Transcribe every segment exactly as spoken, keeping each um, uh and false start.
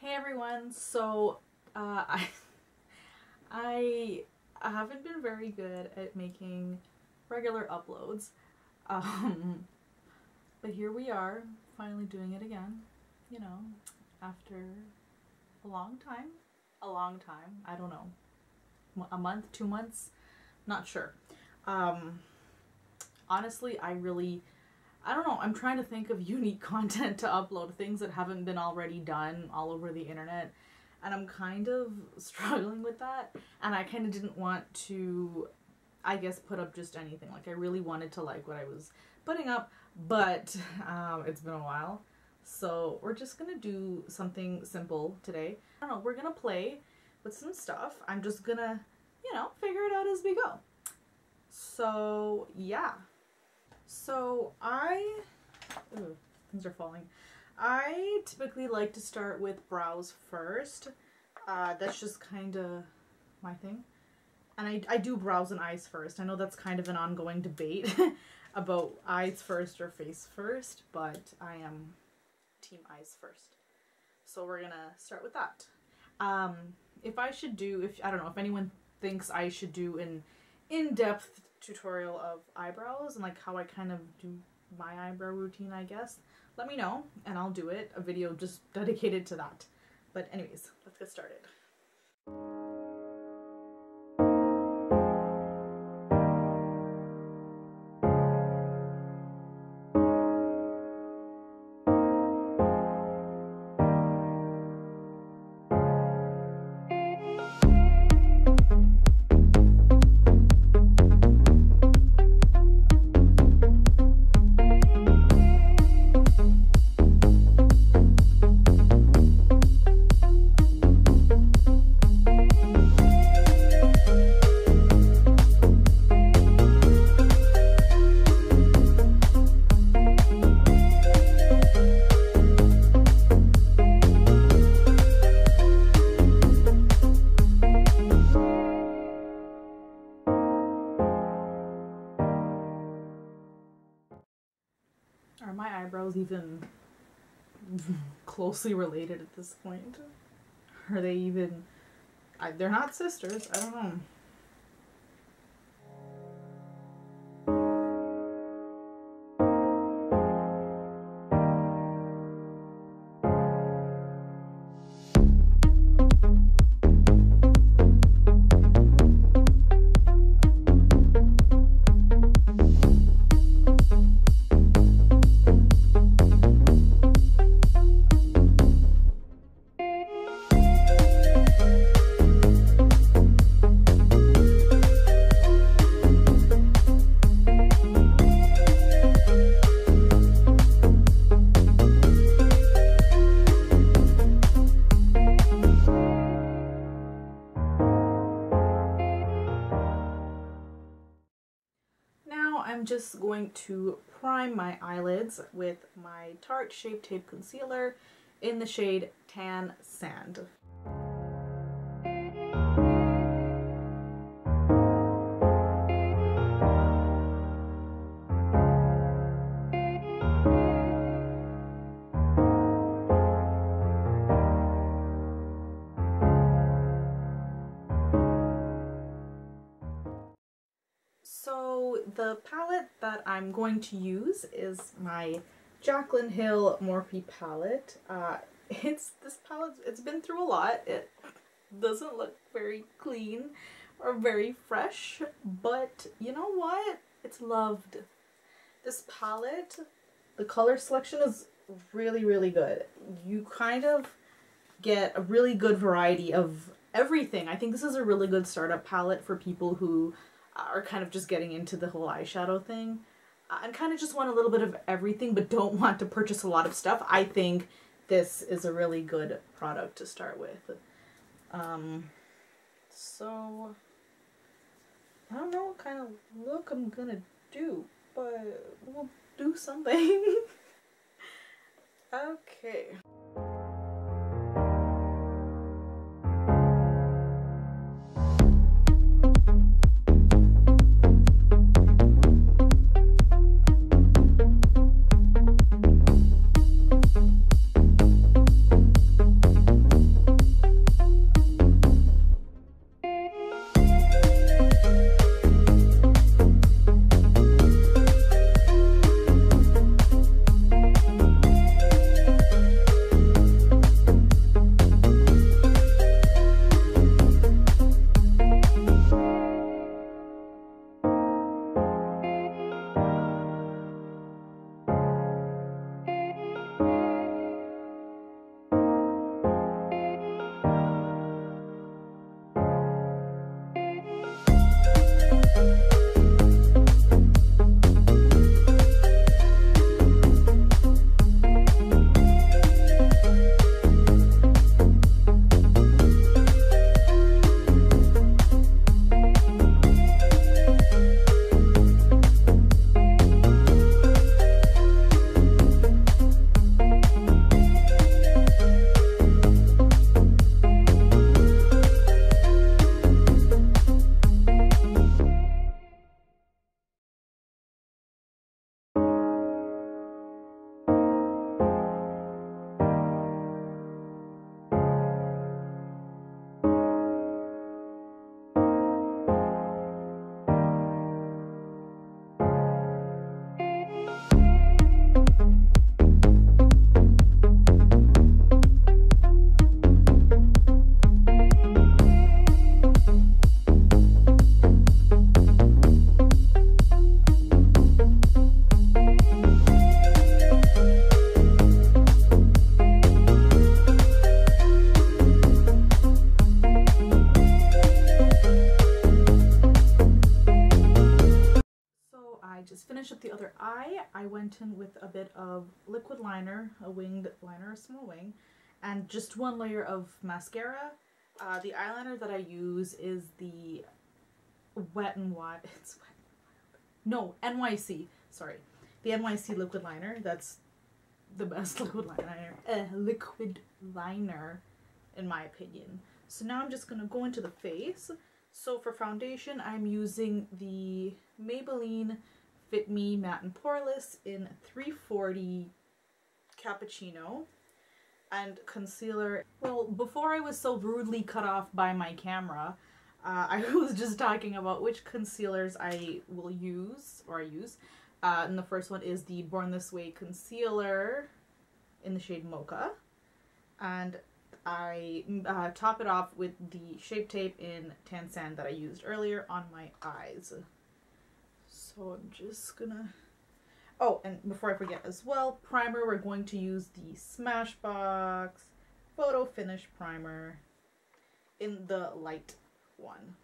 Hey everyone, so uh, I, I I haven't been very good at making regular uploads, um, but here we are, finally doing it again, you know, after a long time, a long time, I don't know, a month, two months, not sure. Um, honestly, I really, I don't know, I'm trying to think of unique content to upload, things that haven't been already done all over the internet, and I'm kind of struggling with that, and I kind of didn't want to, I guess, put up just anything. Like, I really wanted to like what I was putting up, but um, it's been a while, so we're just gonna do something simple today. I don't know, we're gonna play with some stuff. I'm just gonna, you know, figure it out as we go. So, yeah. So I, ooh, things are falling. I typically like to start with brows first. Uh, that's just kind of my thing. And I, I do brows and eyes first. I know that's kind of an ongoing debate about eyes first or face first, but I am team eyes first. So we're gonna start with that. Um, if I should do, if I don't know, if anyone thinks I should do an in-depth tutorial of eyebrows and like how I kind of do my eyebrow routine, I guess, let me know and I'll do it, a video just dedicated to that. But anyways, let's get started. Are my eyebrows even closely related at this point? Are they even... I, they're not sisters, I don't know. I'm just going to prime my eyelids with my Tarte Shape Tape Concealer in the shade Tan Sand. So the palette that I'm going to use is my Jaclyn Hill Morphe palette. Uh, it's this palette, it's been through a lot. It doesn't look very clean or very fresh, but you know what? It's loved. This palette, the color selection is really, really good. You kind of get a really good variety of everything. I think this is a really good startup palette for people who are kind of just getting into the whole eyeshadow thing uh, and kind of just want a little bit of everything but don't want to purchase a lot of stuff. I think this is a really good product to start with. Um, so, I don't know what kind of look I'm gonna do, but we'll do something. Okay. eye, I went in with a bit of liquid liner, a winged liner, a small wing, and just one layer of mascara. Uh, the eyeliner that I use is the Wet n Wild. It's Wet n Wild. No, N Y C. Sorry, the N Y C liquid liner. That's the best liquid liner. Uh, liquid liner, in my opinion. So now I'm just gonna go into the face. So for foundation, I'm using the Maybelline Fit Me Matte and Poreless in three forty Cappuccino. And concealer, well, before I was so rudely cut off by my camera, uh, I was just talking about which concealers I will use, or I use. Uh, and the first one is the Born This Way concealer in the shade Mocha. And I uh, top it off with the Shape Tape in Tan Sand that I used earlier on my eyes. So I'm just gonna... Oh, and before I forget as well, primer, we're going to use the Smashbox Photo Finish Primer in the light one.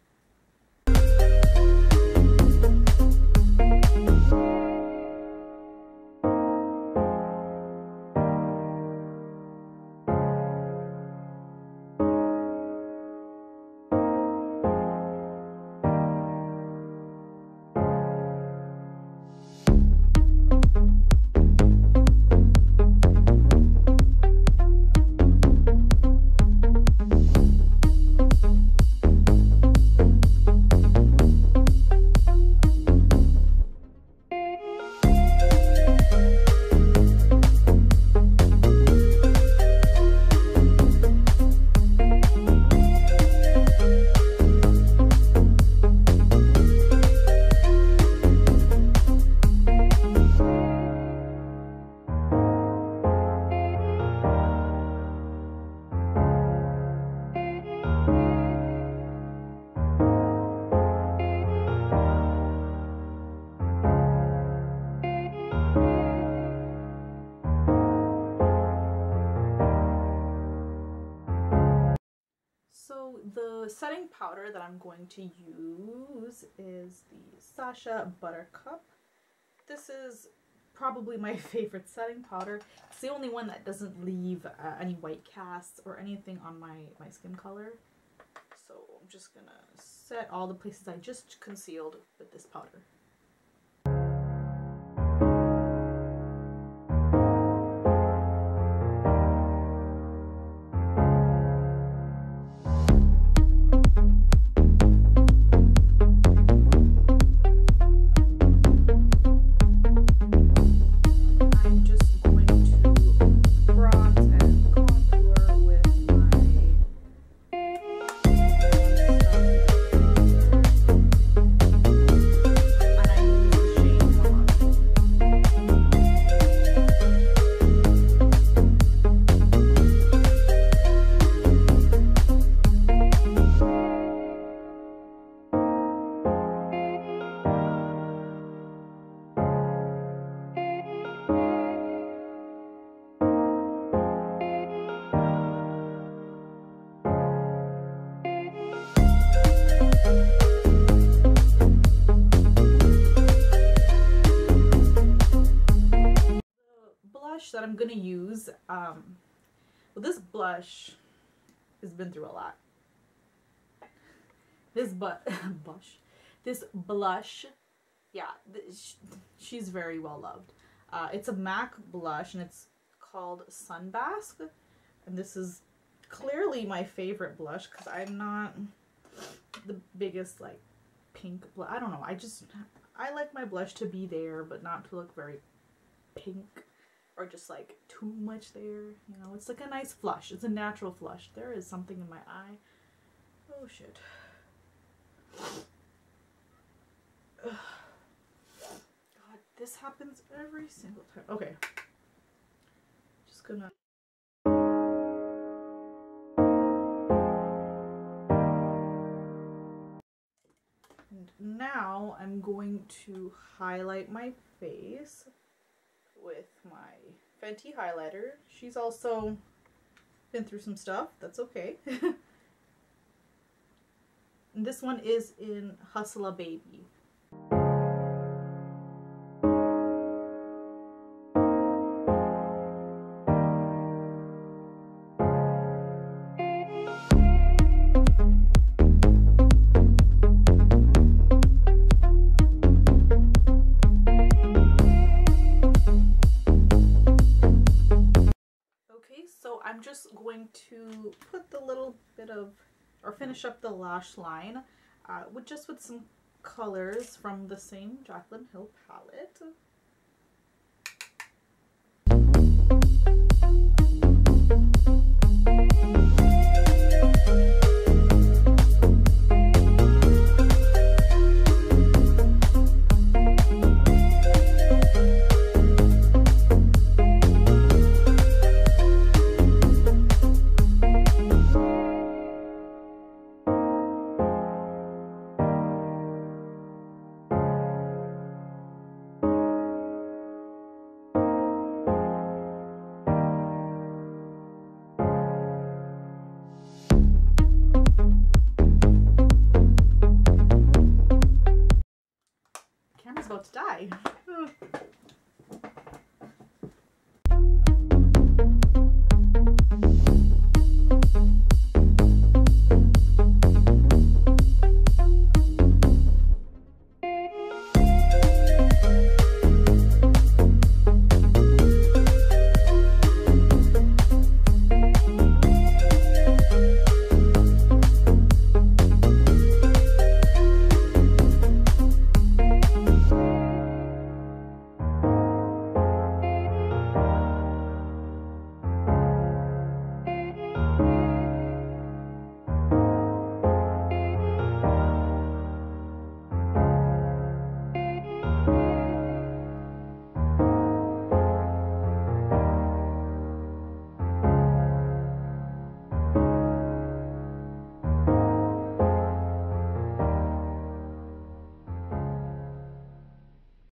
So the setting powder that I'm going to use is the Sacha Buttercup. This is probably my favorite setting powder. It's the only one that doesn't leave uh, any white casts or anything on my, my skin color. So I'm just gonna set all the places I just concealed with this powder. That I'm gonna use, um, well, this blush has been through a lot. This but blush, this blush, yeah, this, she's very well loved. Uh, it's a MAC blush and it's called Sunbask, and this is clearly my favorite blush because I'm not the biggest like pink blush. I don't know. I just I like my blush to be there, but not to look very pink. Or just like too much there, you know, it's like a nice flush. It's a natural flush. There is something in my eye. Oh shit. Ugh. God, this happens every single time. Okay. Just gonna. And now I'm going to highlight my face with my Fenty highlighter. She's also been through some stuff. That's okay. And this one is in Hustla Baby. going to put the little bit of, or finish up the lash line uh, with just with some colors from the same Jaclyn Hill palette.